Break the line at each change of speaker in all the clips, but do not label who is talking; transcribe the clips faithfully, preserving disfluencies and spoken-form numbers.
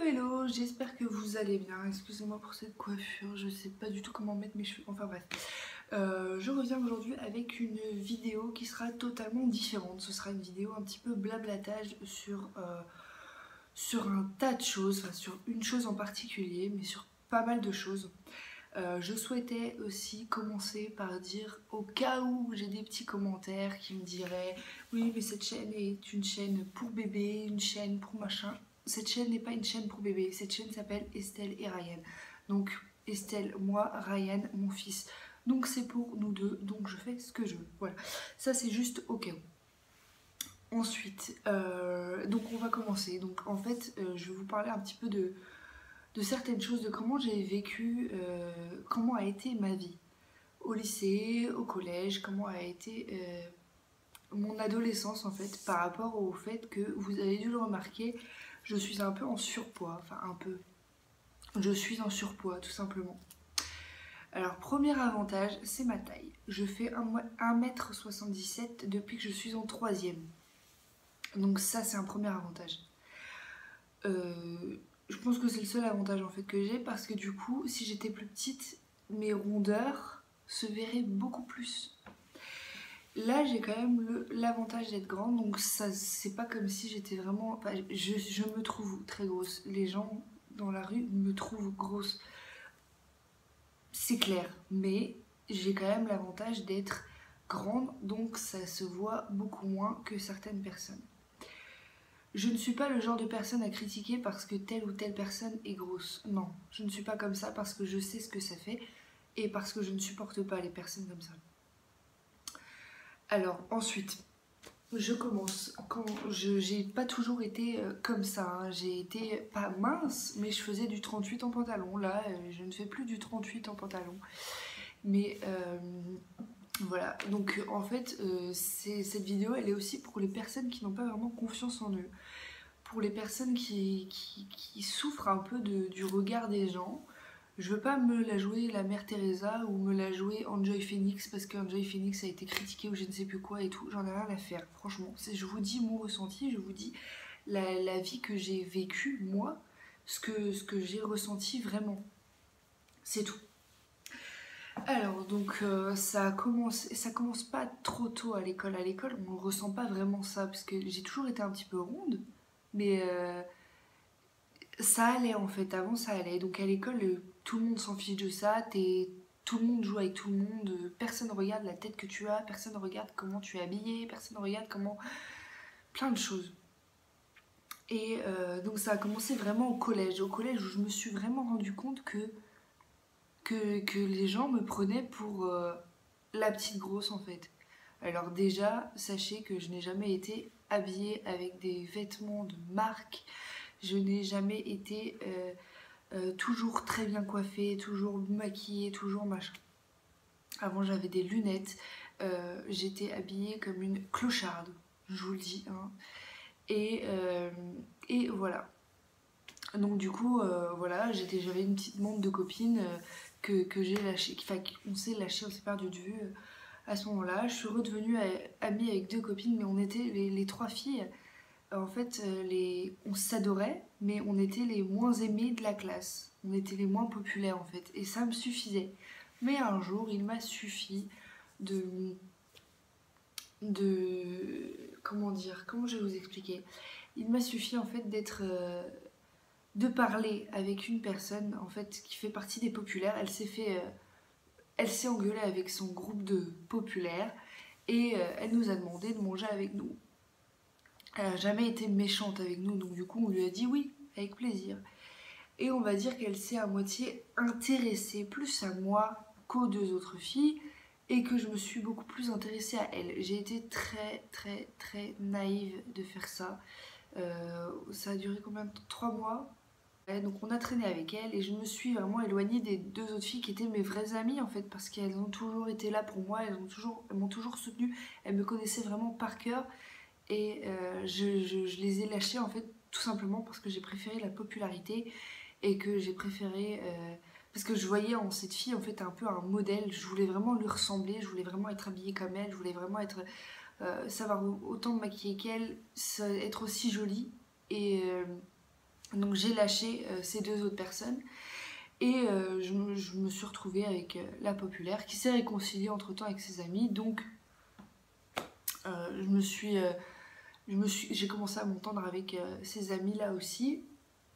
hello, j'espère que vous allez bien. Excusez-moi pour cette coiffure, je sais pas du tout comment mettre mes cheveux, enfin bref. Euh, je reviens aujourd'hui avec une vidéo qui sera totalement différente. Ce sera une vidéo un petit peu blablatage sur, euh, sur un tas de choses, enfin sur une chose en particulier, mais sur pas mal de choses. Euh, je souhaitais aussi commencer par dire, au cas où j'ai des petits commentaires qui me diraient oui mais cette chaîne est une chaîne pour bébé, une chaîne pour machin. Cette chaîne n'est pas une chaîne pour bébé, cette chaîne s'appelle Estelle et Ryan. Donc Estelle, moi, Ryan, mon fils. Donc c'est pour nous deux, donc je fais ce que je veux. Voilà, ça c'est juste au cas où. Ensuite, euh, donc on va commencer. Donc en fait, euh, je vais vous parler un petit peu de de certaines choses, de comment j'ai vécu, euh, comment a été ma vie au lycée, au collège, comment a été euh, mon adolescence en fait, par rapport au fait que vous avez dû le remarquer, je suis un peu en surpoids, enfin un peu, je suis en surpoids tout simplement. Alors premier avantage, c'est ma taille. Je fais un mètre soixante-dix-sept depuis que je suis en troisième. Donc ça c'est un premier avantage. Euh, je pense que c'est le seul avantage en fait que j'ai parce que du coup si j'étais plus petite mes rondeurs se verraient beaucoup plus. Là j'ai quand même l'avantage d'être grande, donc ça c'est pas comme si j'étais vraiment, enfin, je, je me trouve très grosse, les gens dans la rue me trouvent grosse, c'est clair, mais j'ai quand même l'avantage d'être grande, donc ça se voit beaucoup moins que certaines personnes. Je ne suis pas le genre de personne à critiquer parce que telle ou telle personne est grosse. Non, je ne suis pas comme ça parce que je sais ce que ça fait et parce que je ne supporte pas les personnes comme ça. Alors ensuite, je commence. Quand je j'ai pas toujours été euh, comme ça, hein. J'ai été pas mince, mais je faisais du trente-huit en pantalon. Là, euh, je ne fais plus du trente-huit en pantalon. Mais euh, voilà, donc en fait, euh, cette vidéo, elle est aussi pour les personnes qui n'ont pas vraiment confiance en eux. Pour les personnes qui, qui, qui souffrent un peu de, du regard des gens. Je veux pas me la jouer la mère Teresa ou me la jouer Enjoy Phoenix parce qu'Enjoy Phoenix a été critiqué ou je ne sais plus quoi et tout. J'en ai rien à faire, franchement. Je vous dis mon ressenti, je vous dis la, la vie que j'ai vécue, moi, ce que, ce que j'ai ressenti vraiment. C'est tout. Alors, donc, euh, ça, commence, ça commence pas trop tôt à l'école. À l'école, on ne ressent pas vraiment ça parce que j'ai toujours été un petit peu ronde. Mais euh, ça allait en fait, avant ça allait. Donc à l'école, euh, tout le monde s'en fiche de ça, t'es- tout le monde joue avec tout le monde, euh, personne regarde la tête que tu as, personne regarde comment tu es habillé, personne regarde comment... plein de choses. Et euh, donc ça a commencé vraiment au collège. Au collège où je me suis vraiment rendu compte que, que, que les gens me prenaient pour euh, la petite grosse en fait. Alors déjà, sachez que je n'ai jamais été habillée avec des vêtements de marque. Je n'ai jamais été euh, euh, toujours très bien coiffée, toujours maquillée, toujours machin. Avant j'avais des lunettes, euh, j'étais habillée comme une clocharde, je vous le dis. Hein. Et, euh, et voilà. Donc du coup, euh, voilà, j'avais une petite bande de copines euh, que, que j'ai lâché, enfin on s'est lâché, on s'est perdu de vue. Euh, à ce moment-là, je suis redevenue amie avec deux copines, mais on était les, les trois filles. En fait, euh, les... on s'adorait, mais on était les moins aimées de la classe. On était les moins populaires, en fait. Et ça me suffisait. Mais un jour, il m'a suffi de... de... Comment dire? Comment je vais vous expliquer? Il m'a suffi, en fait, d'être... Euh... de parler avec une personne, en fait, qui fait partie des populaires. Elle s'est fait... Euh... Elle s'est engueulée avec son groupe de populaires. Et euh, elle nous a demandé de manger avec nous. Elle n'a jamais été méchante avec nous, donc du coup on lui a dit oui, avec plaisir. Et on va dire qu'elle s'est à moitié intéressée plus à moi qu'aux deux autres filles, et que je me suis beaucoup plus intéressée à elle. J'ai été très très très naïve de faire ça. Euh, ça a duré combien de temps? Trois mois. Ouais, donc on a traîné avec elle et je me suis vraiment éloignée des deux autres filles qui étaient mes vraies amies en fait, parce qu'elles ont toujours été là pour moi, elles m'ont toujours, elles toujours soutenue, elles me connaissaient vraiment par cœur. Et euh, je, je, je les ai lâchés en fait tout simplement parce que j'ai préféré la popularité et que j'ai préféré euh, parce que je voyais en cette fille en fait un peu un modèle. Je voulais vraiment lui ressembler, je voulais vraiment être habillée comme elle, je voulais vraiment être euh, savoir autant me maquiller qu'elle, être aussi jolie. Et, euh, Donc j'ai lâché euh, ces deux autres personnes et euh, je, me, je me suis retrouvée avec euh, la populaire qui s'est réconciliée entre temps avec ses amis. Donc euh, je me suis, euh, je me suis, j'ai commencé à m'entendre avec euh, ces amis là aussi.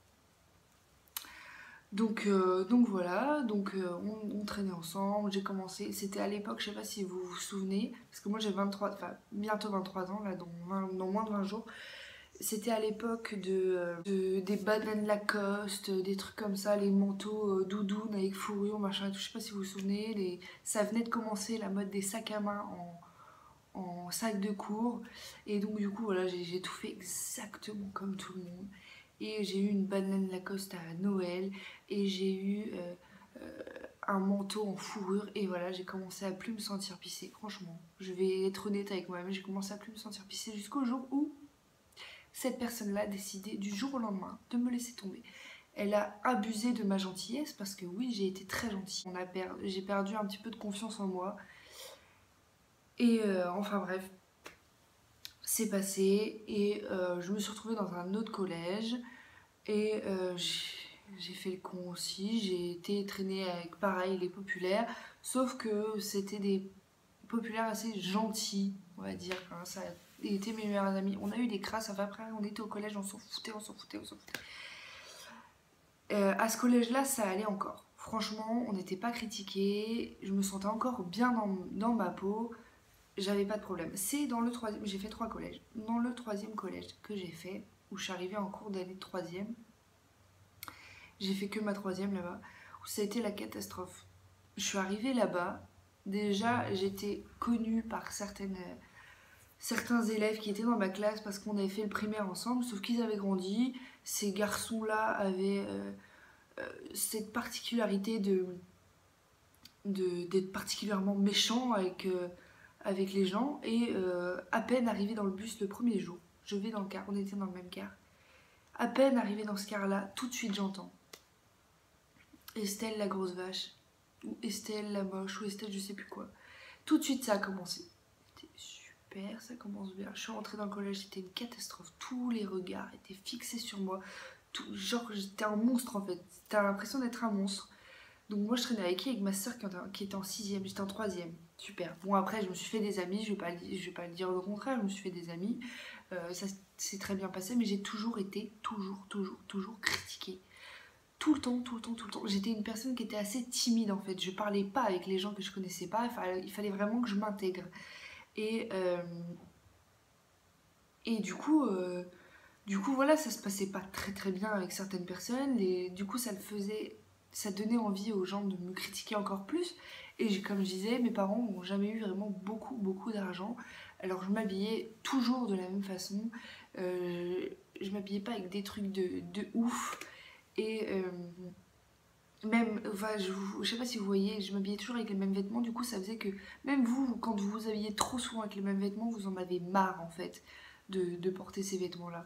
Donc, euh, donc voilà, donc euh, on, on traînait ensemble, j'ai commencé, c'était à l'époque, je sais pas si vous vous souvenez, parce que moi j'ai vingt-trois, enfin bientôt vingt-trois ans là, dans, vingt dans moins de vingt jours. C'était à l'époque de, de- des bananes Lacoste, des trucs comme ça, les manteaux euh, doudounes avec fourrure, machin et tout, je sais pas si vous vous souvenez, les... ça venait de commencer la mode des sacs à main en, en sac de cours. Et donc du coup voilà, j'ai j'ai tout fait exactement comme tout le monde. Et j'ai eu une banane Lacoste à Noël, et j'ai eu euh, euh, un manteau en fourrure, et voilà, j'ai commencé à plus me sentir pisser, franchement. Je vais être honnête avec moi-même, j'ai commencé à plus me sentir pisser jusqu'au jour où cette personne-là a décidé du jour au lendemain de me laisser tomber. Elle a abusé de ma gentillesse parce que oui, j'ai été très gentille. On a per... J'ai perdu un petit peu de confiance en moi. Et euh, enfin bref, c'est passé et euh, je me suis retrouvée dans un autre collège et euh, j'ai fait le con aussi. J'ai été traînée avec pareil les populaires, sauf que c'était des populaires assez gentils, on va dire. Hein, ça a été mes meilleurs amis. On a eu des crasses, enfin après on était au collège, on s'en foutait, on s'en foutait, on s'en foutait. Euh, à ce collège-là, ça allait encore. Franchement, on n'était pas critiqués, je me sentais encore bien dans, dans ma peau, j'avais pas de problème. C'est dans le troisième, j'ai fait trois collèges. Dans le troisième collège que j'ai fait, où je suis arrivée en cours d'année de troisième, j'ai fait que ma troisième là-bas, où ça a été la catastrophe. Je suis arrivée là-bas, déjà j'étais connue par certaines, certains élèves qui étaient dans ma classe parce qu'on avait fait le primaire ensemble, sauf qu'ils avaient grandi. Ces garçons-là avaient euh, euh, cette particularité de de- d'être particulièrement méchants avec, euh, avec les gens. Et euh, à peine arrivé dans le bus le premier jour, je vais dans le car, on était dans le même car. À peine arrivé dans ce car-là, tout de suite j'entends Estelle la grosse vache, ou Estelle la moche, ou Estelle je sais plus quoi. Tout de suite ça a commencé. C'était super, ça commence bien. Je suis rentrée dans le collège, c'était une catastrophe. Tous les regards étaient fixés sur moi. Tout, genre j'étais un monstre en fait. T'as l'impression d'être un monstre. Donc moi je traînais avec qui? Avec ma soeur qui était en sixième, j'étais en troisième. Super. Bon après je me suis fait des amis, je vais pas, je vais pas le dire le contraire, je me suis fait des amis. Euh, ça s'est très bien passé, mais j'ai toujours été, toujours, toujours, toujours critiquée. Tout le temps, tout le temps, tout le temps. J'étais une personne qui était assez timide en fait. Je parlais pas avec les gens que je connaissais pas, il fallait, il fallait vraiment que je m'intègre. Et, euh, et du coup... euh, Du coup, voilà, ça se passait pas très très bien avec certaines personnes, et du coup, ça le faisait, ça donnait envie aux gens de me critiquer encore plus. Et comme je disais, mes parents n'ont jamais eu vraiment beaucoup beaucoup d'argent, alors je m'habillais toujours de la même façon. Euh, je m'habillais pas avec des trucs de, de ouf, et euh, même, enfin, je, je sais pas si vous voyez, je m'habillais toujours avec les mêmes vêtements, du coup, ça faisait que même vous, quand vous vous habillez trop souvent avec les mêmes vêtements, vous en avez marre en fait de, de porter ces vêtements-là.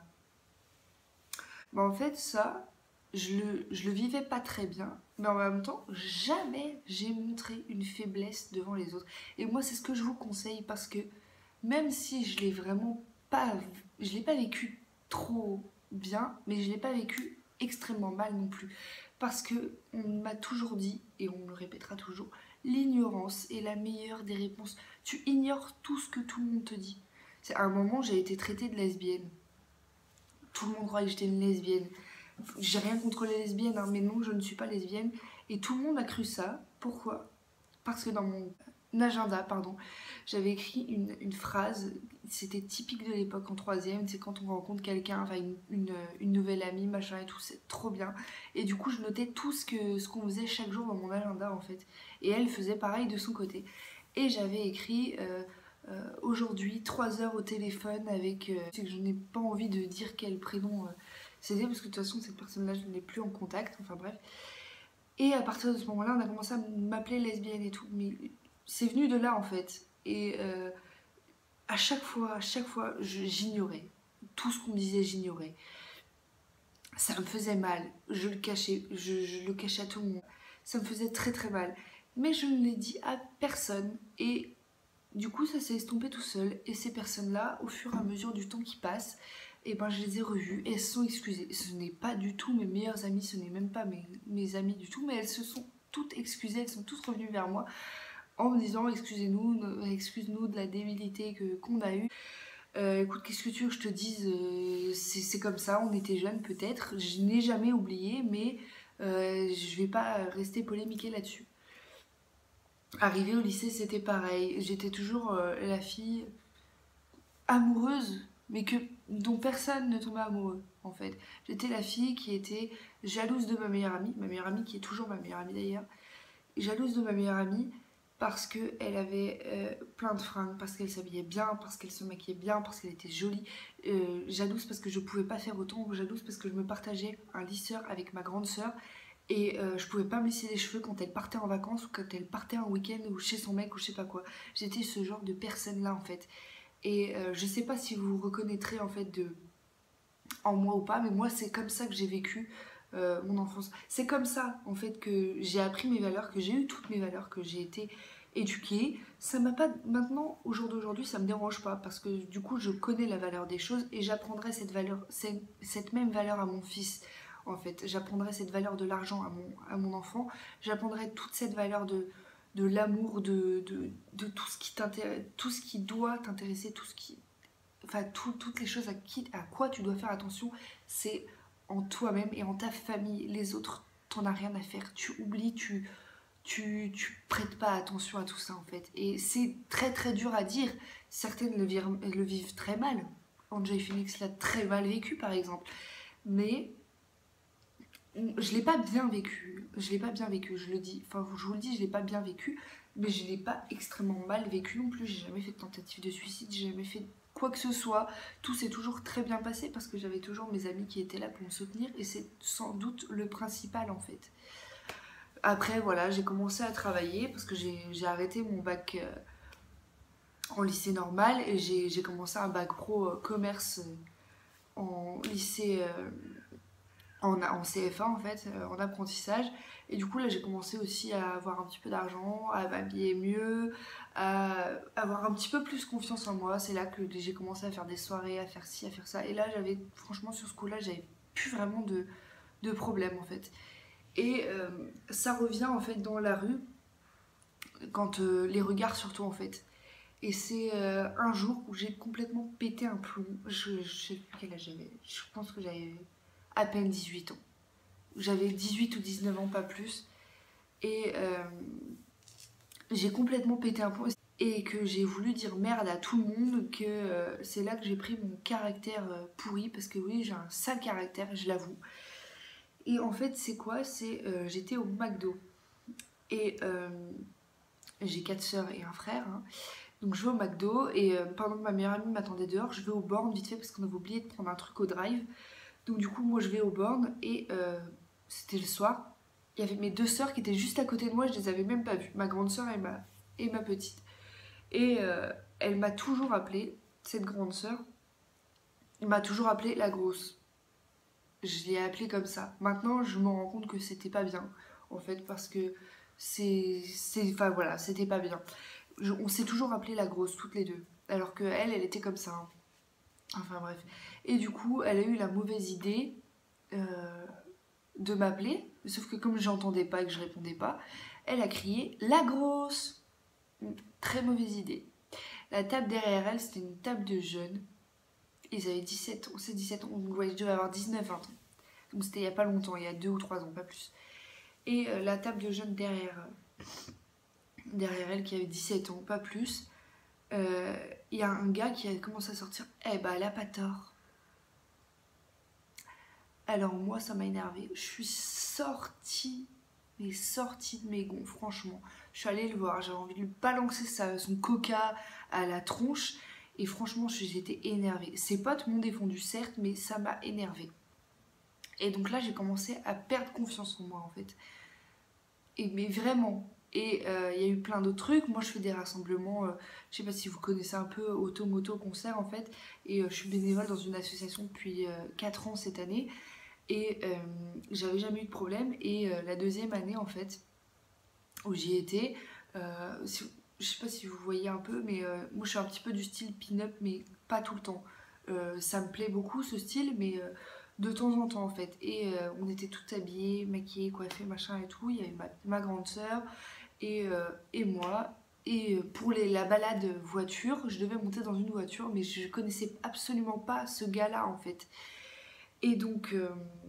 Bah, en fait, ça, je le, je le vivais pas très bien, mais en même temps, jamais j'ai montré une faiblesse devant les autres. Et moi, c'est ce que je vous conseille parce que même si je l'ai vraiment pas, je l'ai pas vécu trop bien, mais je l'ai pas vécu extrêmement mal non plus. Parce que on m'a toujours dit, et on me le répétera toujours, l'ignorance est la meilleure des réponses. Tu ignores tout ce que tout le monde te dit. C'est à un moment, j'ai été traitée de lesbienne. Tout le monde croyait que j'étais une lesbienne. J'ai rien contre les lesbiennes, hein, mais non, je ne suis pas lesbienne. Et tout le monde a cru ça. Pourquoi? Parce que dans mon agenda, pardon, j'avais écrit une, une phrase, c'était typique de l'époque en troisième, c'est quand on rencontre quelqu'un, enfin une, une, une nouvelle amie, machin et tout, c'est trop bien. Et du coup, je notais tout ce que ce qu'on faisait chaque jour dans mon agenda en fait. Et elle faisait pareil de son côté. Et j'avais écrit euh, euh, aujourd'hui trois heures au téléphone avec. Euh, c'est que je n'ai pas envie de dire quel prénom euh, c'était parce que de toute façon cette personne-là je ne l'ai plus en contact. Enfin bref. Et à partir de ce moment-là, on a commencé à m'appeler lesbienne et tout. Mais c'est venu de là en fait. Et euh, à chaque fois, à chaque fois, j'ignorais. Tout ce qu'on me disait, j'ignorais. Ça me faisait mal. Je le cachais. Je, je le cachais à tout le monde. Ça me faisait très très mal. Mais je ne l'ai dit à personne. Et du coup, ça s'est estompé tout seul. Et ces personnes-là, au fur et à mesure du temps qui passe, et ben je les ai revues et elles se sont excusées. Ce n'est pas du tout mes meilleures amies, ce n'est même pas mes, mes amies du tout, mais elles se sont toutes excusées, elles sont toutes revenues vers moi en me disant excusez-nous, excuse-nous de la débilité que qu'on a eue. Euh, écoute, qu'est-ce que tu veux que je te dise, euh, c'est comme ça, on était jeunes peut-être, je n'ai jamais oublié, mais euh, je vais pas rester polémiquer là-dessus. Arrivée au lycée, c'était pareil, j'étais toujours euh, la fille amoureuse, mais que, dont personne ne tombait amoureux en fait. J'étais la fille qui était jalouse de ma meilleure amie, ma meilleure amie qui est toujours ma meilleure amie d'ailleurs, jalouse de ma meilleure amie parce qu'elle avait euh, plein de fringues, parce qu'elle s'habillait bien, parce qu'elle se maquillait bien, parce qu'elle était jolie, euh, jalouse parce que je pouvais pas faire autant, jalouse parce que je me partageais un lisseur avec ma grande sœur et euh, je pouvais pas me lisser les cheveux quand elle partait en vacances ou quand elle partait un week-end ou chez son mec ou je sais pas quoi. J'étais ce genre de personne là en fait. Et euh, je sais pas si vous vous reconnaîtrez en fait de... en moi ou pas, mais moi c'est comme ça que j'ai vécu euh, mon enfance. C'est comme ça en fait que j'ai appris mes valeurs, que j'ai eu toutes mes valeurs, que j'ai été éduquée. Ça m'a pas... Maintenant, au jour d'aujourd'hui, ça me dérange pas parce que du coup je connais la valeur des choses et j'apprendrai cette valeur, cette, cette même valeur à mon fils. En fait, j'apprendrai cette valeur de l'argent à mon, à mon enfant, j'apprendrai toute cette valeur de, de l'amour, de, de, de tout ce qui t'intéresse, tout ce qui doit t'intéresser, tout ce qui... Enfin, tout, toutes les choses à, qui, à quoi tu dois faire attention, c'est en toi-même et en ta famille. Les autres, t'en as rien à faire. Tu oublies, tu, tu, tu prêtes pas attention à tout ça en fait. Et c'est très très dur à dire. Certaines le vivent, le vivent très mal. Enjoy Phoenix l'a très mal vécu par exemple. Mais je l'ai pas bien vécu. Je l'ai pas bien vécu, je le dis. Enfin, je vous le dis, je l'ai pas bien vécu. Mais je l'ai pas extrêmement mal vécu non plus. J'ai jamais fait de tentative de suicide, j'ai jamais fait quoi que ce soit. Tout s'est toujours très bien passé parce que j'avais toujours mes amis qui étaient là pour me soutenir et c'est sans doute le principal en fait. Après voilà, j'ai commencé à travailler parce que j'ai arrêté mon bac euh, en lycée normal et j'ai commencé un bac pro euh, commerce euh, en lycée euh, en, en C F A en fait, euh, en apprentissage. Et du coup là j'ai commencé aussi à avoir un petit peu d'argent, à m'habiller mieux, à avoir un petit peu plus confiance en moi. C'est là que j'ai commencé à faire des soirées, à faire ci, à faire ça. Et là j'avais, franchement sur ce coup-là, j'avais plus vraiment de, de problème en fait. Et euh, ça revient en fait dans la rue, quand euh, les regards surtout en fait. Et c'est euh, un jour où j'ai complètement pété un plomb. Je, je sais plus quel âge j'avais, je pense que j'avais à peine dix-huit ans. J'avais dix-huit ou dix-neuf ans, pas plus. Et euh, j'ai complètement pété un plomb. Et que j'ai voulu dire merde à tout le monde, que euh, c'est là que j'ai pris mon caractère euh, pourri. Parce que oui, j'ai un sale caractère, je l'avoue. Et en fait, c'est quoi? C'est euh, j'étais au McDo. Et euh, j'ai quatre sœurs et un frère. Hein. Donc je vais au McDo et euh, pendant que ma meilleure amie m'attendait dehors, je vais aux bornes vite fait parce qu'on avait oublié de prendre un truc au drive. Donc du coup, moi je vais aux bornes et euh, c'était le soir. Il y avait mes deux sœurs qui étaient juste à côté de moi, je les avais même pas vues. Ma grande sœur et ma, et ma petite. Et euh, elle m'a toujours appelée, cette grande sœur, m'a toujours appelée la grosse. Je l'ai appelée comme ça. Maintenant, je me rends compte que c'était pas bien, en fait, parce que c'est... Enfin voilà, c'était pas bien. Je, on s'est toujours appelé la grosse, toutes les deux. Alors que elle, elle était comme ça. Hein. Enfin bref. Et du coup, elle a eu la mauvaise idée euh, de m'appeler. Sauf que comme j'entendais pas et que je répondais pas, elle a crié la grosse. Une très mauvaise idée. La table derrière elle, c'était une table de jeunes. Ils avaient dix-sept ans. C'est dix-sept ans. Donc ouais, je devais avoir dix-neuf vingt ans. Donc c'était il y a pas longtemps, il y a deux ou trois ans, pas plus. Et euh, la table de jeunes derrière, euh, derrière elle qui avait dix-sept ans, pas plus. Il euh, y a un gars qui a commencé à sortir. Eh bah, elle a pas tort. Alors, moi, ça m'a énervée. Je suis sortie, mais sortie de mes gonds, franchement. Je suis allée le voir. J'avais envie de lui balancer sa, son coca à la tronche. Et franchement, j'étais énervée. Ses potes m'ont défendu, certes, mais ça m'a énervée. Et donc là, j'ai commencé à perdre confiance en moi, en fait. Et, mais vraiment. Et il euh, y a eu plein d'autres trucs. Moi, je fais des rassemblements, euh, je sais pas si vous connaissez un peu, auto-moto-concert en fait. Et euh, je suis bénévole dans une association depuis euh, quatre ans cette année. Et euh, j'avais jamais eu de problème. Et euh, la deuxième année en fait, où j'y étais, euh, si, je sais pas si vous voyez un peu, mais euh, moi je suis un petit peu du style pin-up, mais pas tout le temps. Euh, ça me plaît beaucoup ce style, mais euh, de temps en temps en fait. Et euh, on était toutes habillées, maquillées, coiffées, machin et tout. Il y avait ma, ma grande sœur et, euh, et moi. Et euh, pour les, la balade voiture, je devais monter dans une voiture, mais je connaissais absolument pas ce gars-là en fait. Et donc, euh,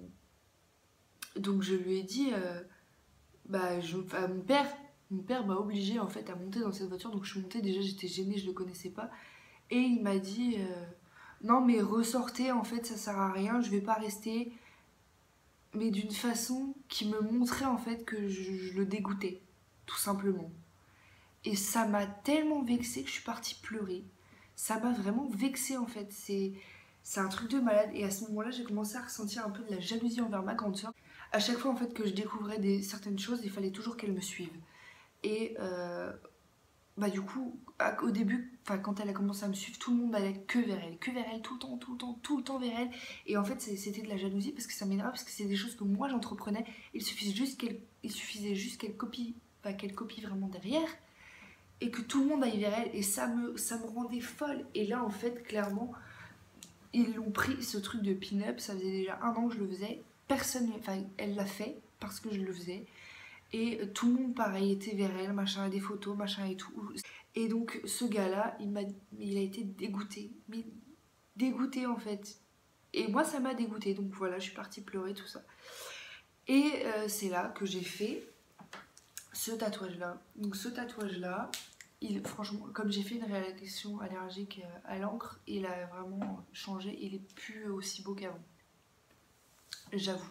donc je lui ai dit, euh, bah, je, enfin, mon père, mon père m'a obligée en fait à monter dans cette voiture. Donc je suis montée, déjà j'étais gênée, je le connaissais pas. Et il m'a dit, euh, non mais ressortez en fait, ça sert à rien, je vais pas rester. Mais d'une façon qui me montrait en fait que je, je le dégoûtais, tout simplement. Et ça m'a tellement vexée que je suis partie pleurer. Ça m'a vraiment vexée en fait. C'est c'est un truc de malade. Et à ce moment-là, j'ai commencé à ressentir un peu de la jalousie envers ma grande sœur. À chaque fois en fait que je découvrais des, certaines choses, il fallait toujours qu'elle me suive. Et euh, bah du coup, au début, enfin quand elle a commencé à me suivre, tout le monde allait que vers elle, que vers elle, tout le temps, tout le temps, tout le temps vers elle. Et en fait, c'était de la jalousie parce que ça m'énerve, parce que c'est des choses que moi j'entreprenais. Il suffisait juste qu'elle, il suffisait juste qu'elle copie, enfin qu'elle copie vraiment derrière, et que tout le monde aille vers elle. Et ça me, ça me rendait folle. Et là, en fait, clairement, ils l'ont pris ce truc de pin-up. Ça faisait déjà un an que je le faisais. Personne, enfin, elle l'a fait parce que je le faisais. Et tout le monde, pareil, était vers elle, machin, des photos, machin et tout. Et donc, ce gars-là, il, m'a, il a été dégoûté. Mais dégoûté, en fait. Et moi, ça m'a dégoûté. Donc voilà, je suis partie pleurer, tout ça. Et euh, c'est là que j'ai fait ce tatouage-là. Donc ce tatouage-là, il, franchement, comme j'ai fait une réaction allergique à l'encre, il a vraiment changé. Il est plus aussi beau qu'avant. J'avoue.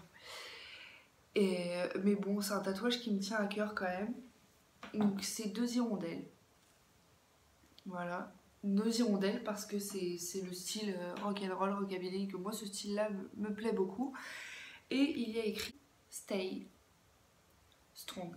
Et, mais bon, c'est un tatouage qui me tient à cœur quand même. Donc c'est deux hirondelles. Voilà. Deux hirondelles parce que c'est le style rock'n'roll, rockabilly, que moi ce style-là me, me plaît beaucoup. Et il y a écrit Stay Strong.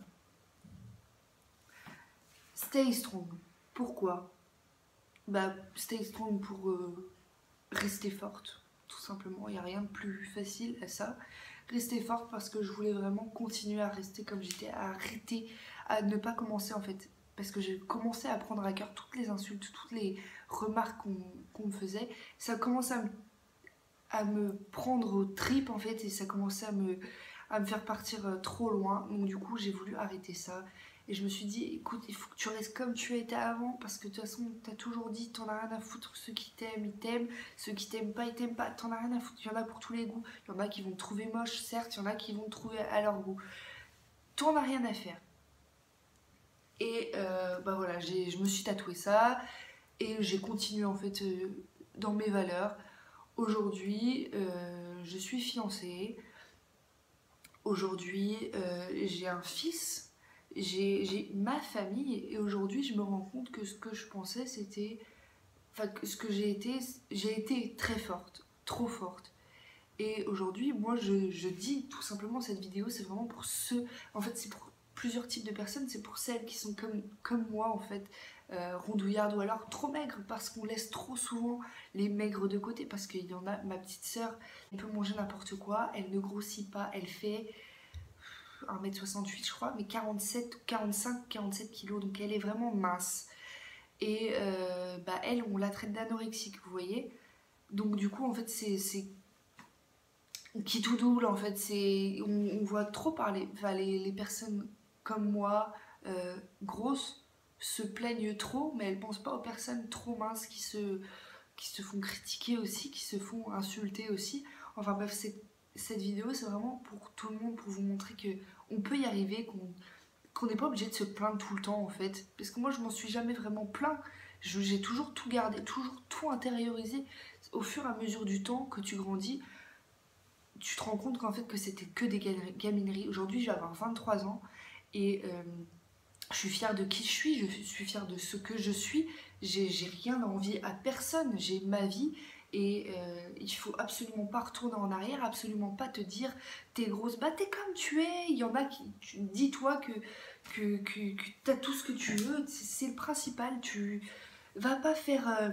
Stay Strong. Pourquoi? Bah, Stay Strong pour euh, rester forte, tout simplement. Il n'y a rien de plus facile à ça. Rester forte parce que je voulais vraiment continuer à rester comme j'étais, à arrêter, à ne pas commencer en fait. Parce que j'ai commencé à prendre à cœur toutes les insultes, toutes les remarques qu'on qu'on me faisait. Ça commençait à me, à me prendre aux tripes en fait, et ça commençait à me, à me faire partir trop loin. Donc du coup j'ai voulu arrêter ça. Et je me suis dit, écoute, il faut que tu restes comme tu étais avant, parce que de toute façon, t'as toujours dit, t'en as rien à foutre, ceux qui t'aiment, ils t'aiment, ceux qui t'aiment pas, ils t'aiment pas, t'en as rien à foutre, il y en a pour tous les goûts, il y en a qui vont te trouver moche, certes, il y en a qui vont te trouver à leur goût. T'en as rien à faire. Et euh, bah voilà, je me suis tatoué ça, et j'ai continué en fait euh, dans mes valeurs. Aujourd'hui, euh, je suis fiancée, aujourd'hui, euh, j'ai un fils. J'ai ma famille, et aujourd'hui je me rends compte que ce que je pensais c'était, enfin que ce que j'ai été, j'ai été très forte, trop forte. Et aujourd'hui moi je, je dis tout simplement, cette vidéo c'est vraiment pour ceux, en fait c'est pour plusieurs types de personnes, c'est pour celles qui sont comme, comme moi en fait, euh, rondouillardes ou alors trop maigres, parce qu'on laisse trop souvent les maigres de côté, parce qu'il y en a, ma petite sœur, elle peut manger n'importe quoi, elle ne grossit pas, elle fait un mètre soixante-huit je crois, mais quarante-sept, quarante-cinq, quarante-sept kilos, donc elle est vraiment mince. Et euh, bah elle, on la traite d'anorexique, vous voyez. Donc du coup, en fait, c'est qui tout double, en fait. c'est On, on voit trop parler, enfin, les, les personnes comme moi, euh, grosses, se plaignent trop, mais elles pensent pas aux personnes trop minces qui se, qui se font critiquer aussi, qui se font insulter aussi. Enfin bref, c'est cette vidéo, c'est vraiment pour tout le monde, pour vous montrer que on peut y arriver, qu'on qu'on n'est pas obligé de se plaindre tout le temps en fait. Parce que moi, je m'en suis jamais vraiment plaint. J'ai toujours tout gardé, toujours tout intériorisé. Au fur et à mesure du temps que tu grandis, tu te rends compte qu'en fait que c'était que des gamineries. Aujourd'hui, je vais avoir vingt-trois ans et euh, je suis fière de qui je suis, je suis fière de ce que je suis. J'ai rien envie à personne, j'ai ma vie. Et euh, il faut absolument pas retourner en arrière, absolument pas te dire t'es grosse, bah t'es comme tu es. Il y en a qui, dis-toi que, que, que, que t'as tout ce que tu veux, c'est le principal. Tu vas pas faire, euh,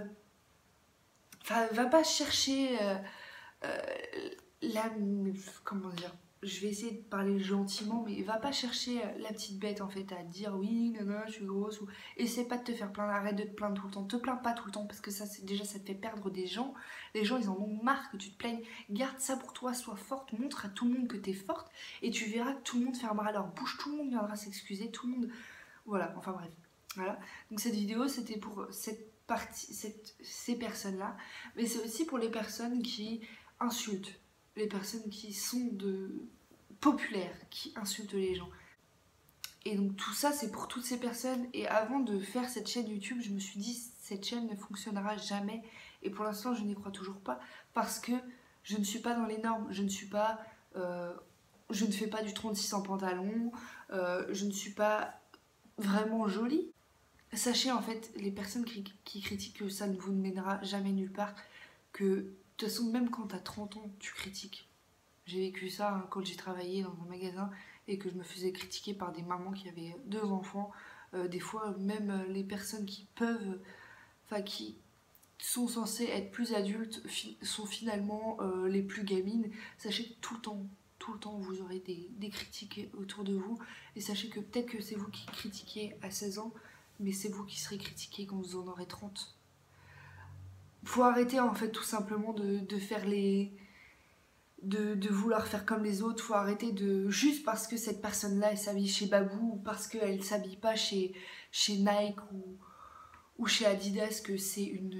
enfin va pas chercher euh, euh, la, comment dire, je vais essayer de parler gentiment, mais va pas chercher la petite bête en fait à te dire oui, nana, je suis grosse, ou essaie pas de te faire plaindre, arrête de te plaindre tout le temps, te plains pas tout le temps parce que ça, c'est déjà ça te fait perdre des gens, les gens ils en ont marre que tu te plaignes, garde ça pour toi, sois forte, montre à tout le monde que t'es forte et tu verras que tout le monde fermera leur bouche, tout le monde viendra s'excuser, tout le monde, voilà, enfin bref, voilà. Donc cette vidéo c'était pour cette partie, cette, ces personnes là, mais c'est aussi pour les personnes qui insultent, les personnes qui sont de populaires, qui insultent les gens. Et donc tout ça c'est pour toutes ces personnes. Et avant de faire cette chaîne YouTube, je me suis dit cette chaîne ne fonctionnera jamais. Et pour l'instant je n'y crois toujours pas parce que je ne suis pas dans les normes. Je ne suis pas, euh, je ne fais pas du trente-six en pantalon. Euh, je ne suis pas vraiment jolie. Sachez en fait les personnes qui, qui critiquent que ça ne vous mènera jamais nulle part, que de toute façon même quand t'as trente ans tu critiques. J'ai vécu ça hein, quand j'ai travaillé dans un magasin et que je me faisais critiquer par des mamans qui avaient deux enfants. Euh, des fois, même euh, les personnes qui peuvent, enfin qui sont censées être plus adultes, fi sont finalement euh, les plus gamines. Sachez que tout le temps, tout le temps, vous aurez des, des critiques autour de vous. Et sachez que peut-être que c'est vous qui critiquez à seize ans, mais c'est vous qui serez critiqué quand vous en aurez trente. Faut arrêter en fait tout simplement de, de faire les... De, de vouloir faire comme les autres, faut arrêter de... Juste parce que cette personne-là, elle s'habille chez Babou, ou parce qu'elle s'habille pas chez, chez Nike ou, ou chez Adidas, que c'est une...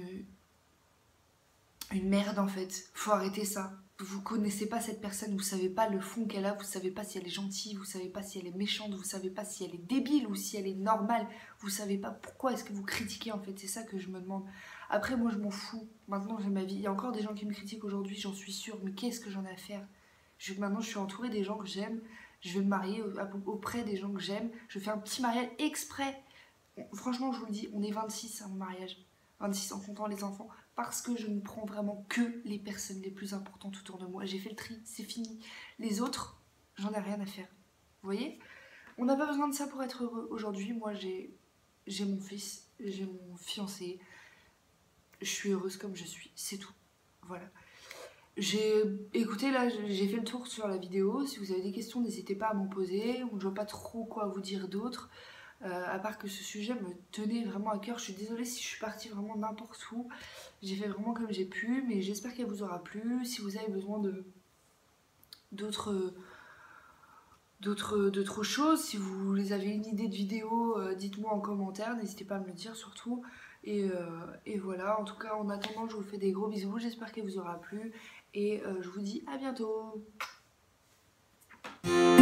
une merde en fait. Faut arrêter ça. Vous connaissez pas cette personne, vous savez pas le fond qu'elle a, vous savez pas si elle est gentille, vous savez pas si elle est méchante, vous savez pas si elle est débile ou si elle est normale, vous savez pas pourquoi est-ce que vous critiquez en fait, c'est ça que je me demande. Après moi je m'en fous, maintenant j'ai ma vie, il y a encore des gens qui me critiquent aujourd'hui, j'en suis sûre, mais qu'est-ce que j'en ai à faire? je, Maintenant je suis entourée des gens que j'aime, je vais me marier auprès des gens que j'aime, je fais un petit mariage exprès. Franchement je vous le dis, on est vingt-six à mon mariage, vingt-six en comptant les enfants, parce que je ne prends vraiment que les personnes les plus importantes autour de moi. J'ai fait le tri, c'est fini. Les autres, j'en ai rien à faire. Vous voyez? On n'a pas besoin de ça pour être heureux. Aujourd'hui, moi, j'ai j'ai mon fils, j'ai mon fiancé. Je suis heureuse comme je suis, c'est tout. Voilà. J'ai écoutez, là, j'ai fait le tour sur la vidéo. Si vous avez des questions, n'hésitez pas à m'en poser. Je ne vois pas trop quoi vous dire d'autre. Euh, à part que ce sujet me tenait vraiment à cœur. Je suis désolée si je suis partie vraiment n'importe où. J'ai fait vraiment comme j'ai pu, mais j'espère qu'elle vous aura plu. Si vous avez besoin de d'autres d'autres d'autres choses, si vous avez une idée de vidéo, euh, dites-moi en commentaire. N'hésitez pas à me le dire surtout. Et, euh, et voilà, en tout cas, en attendant, je vous fais des gros bisous. J'espère qu'elle vous aura plu. Et euh, je vous dis à bientôt.